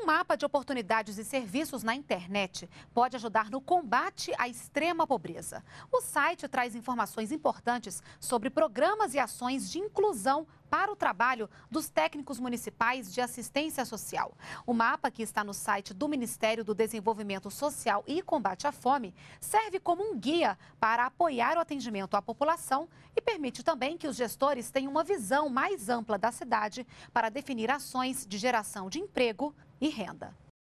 Um mapa de oportunidades e serviços na internet pode ajudar no combate à extrema pobreza. O site traz informações importantes sobre programas e ações de inclusão para o trabalho dos técnicos municipais de assistência social. O mapa, que está no site do Ministério do Desenvolvimento Social e Combate à Fome, serve como um guia para apoiar o atendimento à população e permite também que os gestores tenham uma visão mais ampla da cidade para definir ações de geração de emprego e renda.